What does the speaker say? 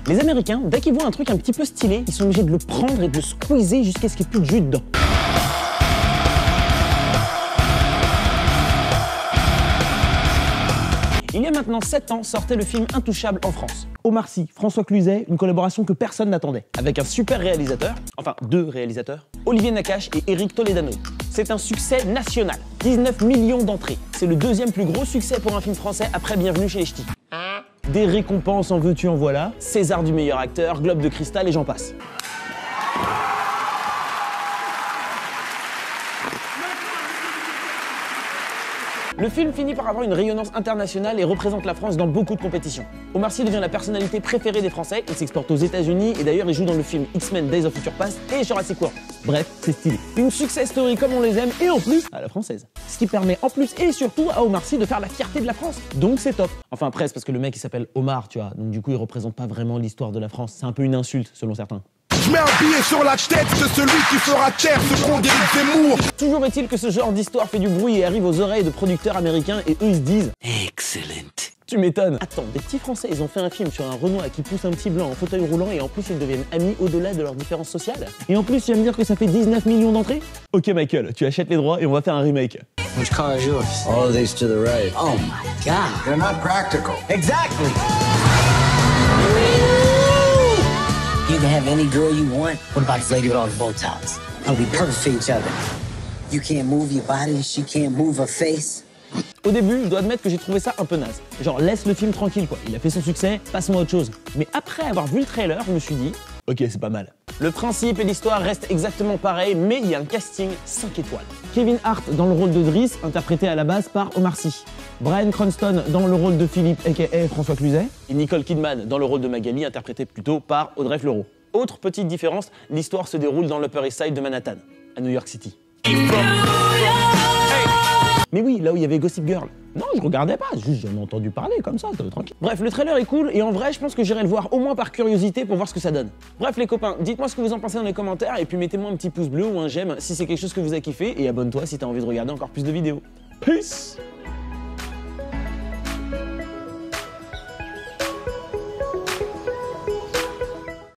Les Américains, dès qu'ils voient un truc un petit peu stylé, ils sont obligés de le prendre et de le squeezer jusqu'à ce qu'il n'y ait plus de jus dedans. Il y a maintenant 7 ans sortait le film Intouchable en France. Omar Sy, François Cluzet, une collaboration que personne n'attendait. Avec un super réalisateur, enfin 2 réalisateurs, Olivier Nakache et Éric Toledano. C'est un succès national, 19 millions d'entrées. C'est le 2e plus gros succès pour un film français après Bienvenue chez les Ch'tis. Des récompenses en veux-tu en voilà, César du meilleur acteur, Globe de cristal et j'en passe. Le film finit par avoir une rayonnance internationale et représente la France dans beaucoup de compétitions. Omar Sy devient la personnalité préférée des Français, il s'exporte aux États-Unis et d'ailleurs il joue dans le film X-Men Days of Future Past et Jurassic World. Bref, c'est stylé. Une success story comme on les aime et en plus à la française. Ce qui permet en plus et surtout à Omar Sy de faire la fierté de la France. Donc c'est top. Enfin presque parce que le mec il s'appelle Omar, tu vois, donc du coup il représente pas vraiment l'histoire de la France. C'est un peu une insulte selon certains. Je mets un billet sur la tête de celui qui fera taire ce con d'Éric Zemmour. Toujours est-il que ce genre d'histoire fait du bruit et arrive aux oreilles de producteurs américains et eux ils se disent excellent. Tu m'étonnes. Attends, des petits Français, ils ont fait un film sur un Renoir qui pousse un petit blanc en fauteuil roulant et en plus ils deviennent amis au-delà de leurs différences sociales. Et en plus tu vas me dire que ça fait 19 millions d'entrées? Ok Michael, tu achètes les droits et on va faire un remake. Which car is yours? All of these to the right. Oh my God. They're not practical. Exactly. You can have any girl you want. What about this lady with all the Botox? I'll be perfect for each other. You can't move your body, she can't move her face. Au début, je dois admettre que j'ai trouvé ça un peu naze. Genre, laisse le film tranquille quoi, il a fait son succès, passe-moi à autre chose. Mais après avoir vu le trailer, je me suis dit, ok, c'est pas mal. Le principe et l'histoire restent exactement pareils, mais il y a un casting 5 étoiles. Kevin Hart dans le rôle de Driss, interprété à la base par Omar Sy. Bryan Cranston dans le rôle de Philippe, aka François Cluzet. Et Nicole Kidman dans le rôle de Magali, interprétée plutôt par Audrey Fleurot. Autre petite différence, l'histoire se déroule dans l'Upper East Side de Manhattan, à New York City. Mais oui, là où il y avait Gossip Girl. Non, je regardais pas, juste j'en ai entendu parler comme ça, tranquille. Bref, le trailer est cool et en vrai, je pense que j'irai le voir au moins par curiosité pour voir ce que ça donne. Bref les copains, dites-moi ce que vous en pensez dans les commentaires et puis mettez-moi un petit pouce bleu ou un j'aime si c'est quelque chose que vous avez kiffé et abonne-toi si t'as envie de regarder encore plus de vidéos. Peace!